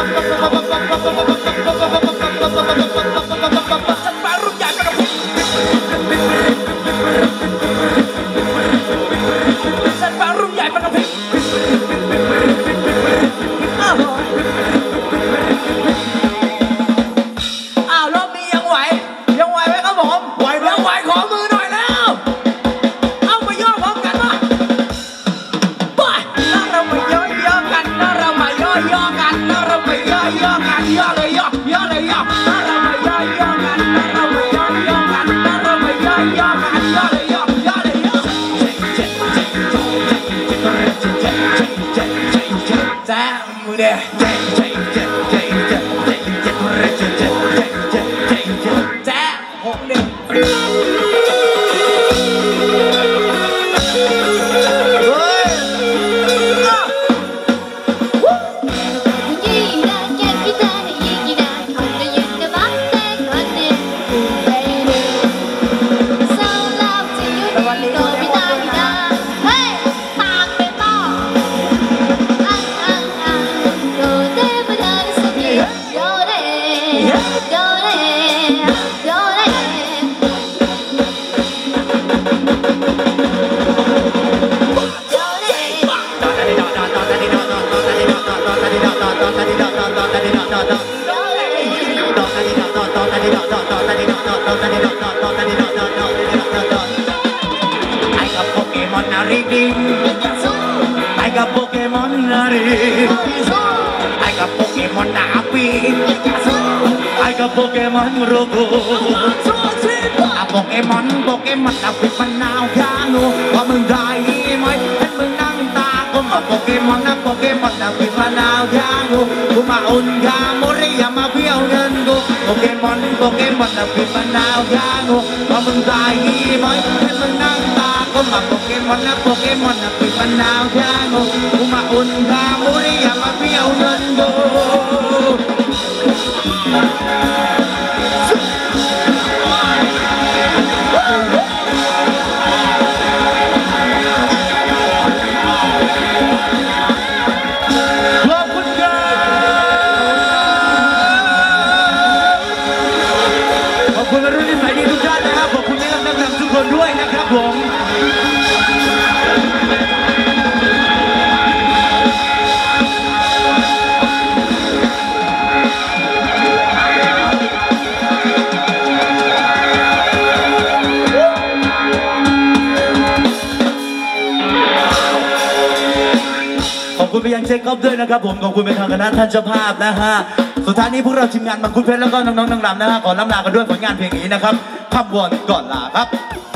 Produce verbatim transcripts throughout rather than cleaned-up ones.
ด้วยนะครับผมขอบคุณเป็นทางคณะท่านเจ้าภาพนะฮะสุดท้ายนี้พวกเราทีมงานมังคุดเพชรแล้วก็น้องๆนางรำนะฮะขอล่ำลากันด้วยผลงานเพลงนี้นะครับคำวอนก่อนลาครับ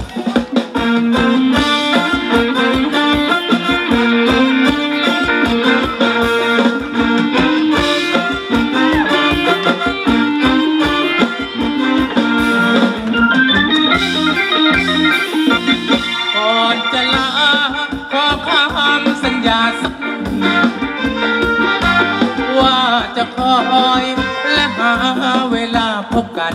ก่อนจะลาขอคำสัญญาว่าจะคอยและหาเวลาพบกัน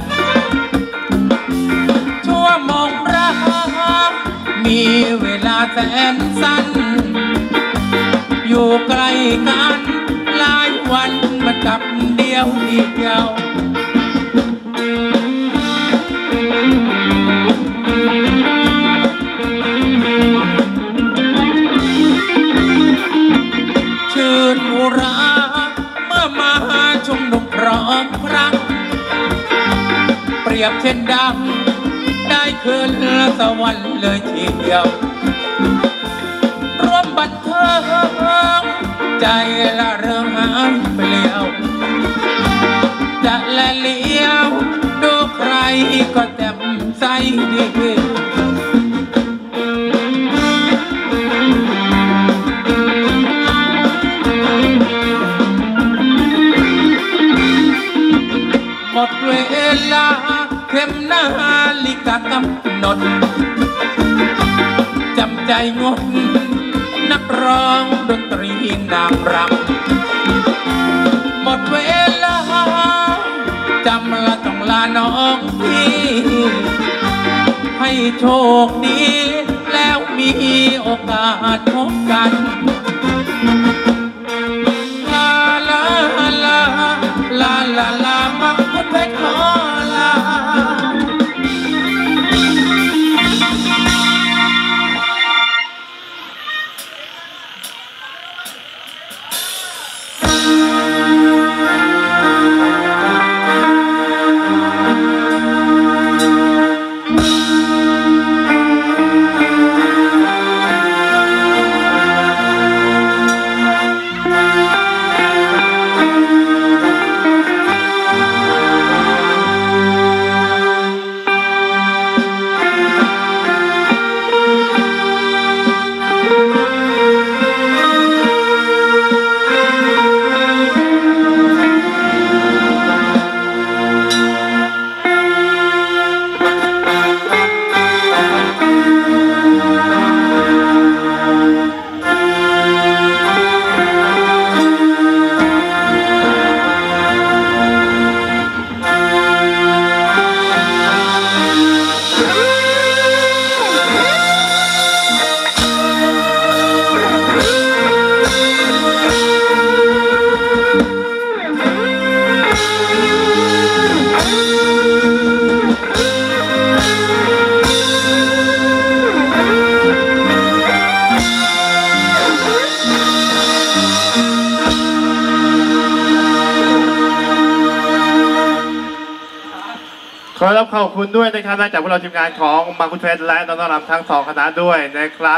ชั่วโมงรักมีเวลาแสนสั้นอยู่ใกล้กันหลายวันมันกับเดียวเดียวชื่นอุราเมื่อมาชุมนุมพร้อมพรักเปรียบเช่นดังได้คืนสวรรค์เลยทีเดียวร่วมบันเทิงใจละเริ่มหายไปแล้วจะและเลี้ยวดูใครก็แจ่มใสดีหมดเวลาเข้มนาฬิกากำหนดจำใจงดนักร้องดนตรีนางรำหมดเวลาจำละต้องลาน้องพี่ให้โชคดีแล้วมีโอกาสพบกันลาลาลาขอรับขอบคุณด้วยนะครับจากพวกเราทีมงานของมังคุดเพชรและน้องๆรำทั้งสองคณะด้วยนะครับ